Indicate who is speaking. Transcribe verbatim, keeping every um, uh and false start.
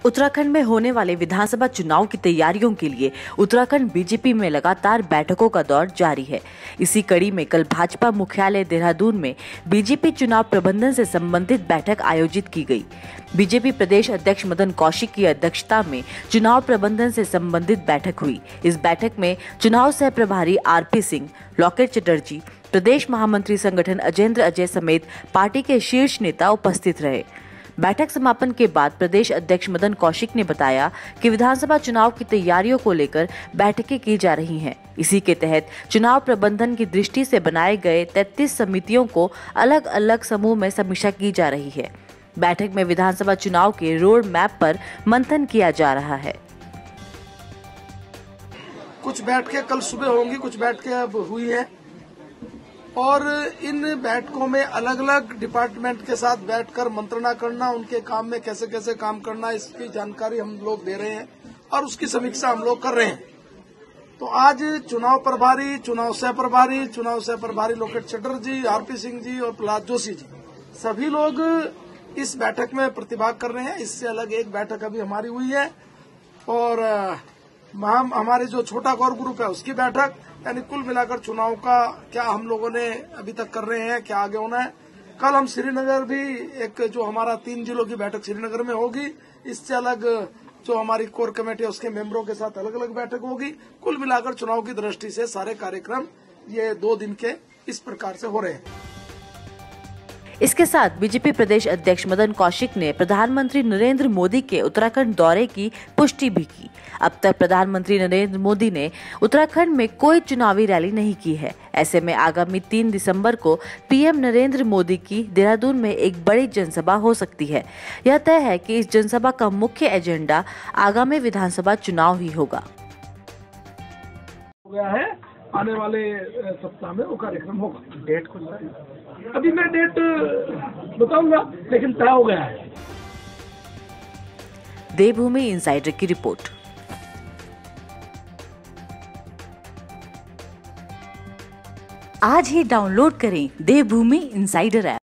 Speaker 1: उत्तराखंड में होने वाले विधानसभा चुनाव की तैयारियों के लिए उत्तराखंड बीजेपी में लगातार बैठकों का दौर जारी है। इसी कड़ी में कल भाजपा मुख्यालय देहरादून में बीजेपी चुनाव प्रबंधन से संबंधित बैठक आयोजित की गई। बीजेपी प्रदेश अध्यक्ष मदन कौशिक की अध्यक्षता में चुनाव प्रबंधन से संबंधित बैठक हुई। इस बैठक में चुनाव सह प्रभारी आरपी सिंह, लॉकेट चटर्जी, प्रदेश महामंत्री संगठन अजेंद्र अजय समेत पार्टी के शीर्ष नेता उपस्थित रहे। बैठक समापन के बाद प्रदेश अध्यक्ष मदन कौशिक ने बताया कि विधानसभा चुनाव की तैयारियों को लेकर बैठकें की जा रही हैं। इसी के तहत चुनाव प्रबंधन की दृष्टि से बनाए गए तैंतीस समितियों को अलग अलग समूह में समीक्षा की जा रही है। बैठक में विधानसभा चुनाव के रोड मैप पर मंथन किया जा रहा है।
Speaker 2: कुछ बैठकें कल सुबह होंगी, कुछ बैठकें अब हुई हैं और इन बैठकों में अलग अलग डिपार्टमेंट के साथ बैठकर मंत्रणा करना, उनके काम में कैसे कैसे काम करना, इसकी जानकारी हम लोग दे रहे हैं और उसकी समीक्षा हम लोग कर रहे हैं। तो आज चुनाव प्रभारी, चुनाव सह प्रभारी, चुनाव सह प्रभारी लॉकेट चटर्जी, आरपी सिंह जी और प्रहलाद जोशी जी सभी लोग इस बैठक में प्रतिभाग कर रहे हैं। इससे अलग एक बैठक अभी हमारी हुई है और हम हमारे जो छोटा कोर ग्रुप है उसकी बैठक, यानी कुल मिलाकर चुनाव का क्या हम लोगों ने अभी तक कर रहे हैं, क्या आगे होना है। कल हम श्रीनगर भी एक जो हमारा तीन जिलों की बैठक श्रीनगर में होगी। इससे अलग जो हमारी कोर कमेटी है उसके मेंबरों के साथ अलग अलग बैठक होगी। कुल मिलाकर चुनाव की दृष्टि से सारे कार्यक्रम ये दो दिन के इस प्रकार से हो रहे हैं।
Speaker 1: इसके साथ बीजेपी प्रदेश अध्यक्ष मदन कौशिक ने प्रधानमंत्री नरेंद्र मोदी के उत्तराखंड दौरे की पुष्टि भी की। अब तक प्रधानमंत्री नरेंद्र मोदी ने उत्तराखंड में कोई चुनावी रैली नहीं की है। ऐसे में आगामी तीन दिसंबर को पीएम नरेंद्र मोदी की देहरादून में एक बड़ी जनसभा हो सकती है। यह तय है कि इस जनसभा का मुख्य एजेंडा आगामी विधानसभा चुनाव ही होगा।
Speaker 2: हो गया है, आने वाले सप्ताह में वो कार्यक्रम होगा। डेट कुछ अभी मैं डेट बताऊंगा, लेकिन तय हो गया है।
Speaker 1: देवभूमि इनसाइडर की रिपोर्ट। आज ही डाउनलोड करें देवभूमि इनसाइडर ऐप।